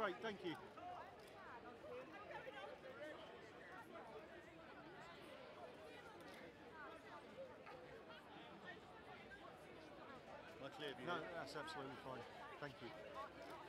great, thank you. Much clear of you. No, that's absolutely fine. Thank you.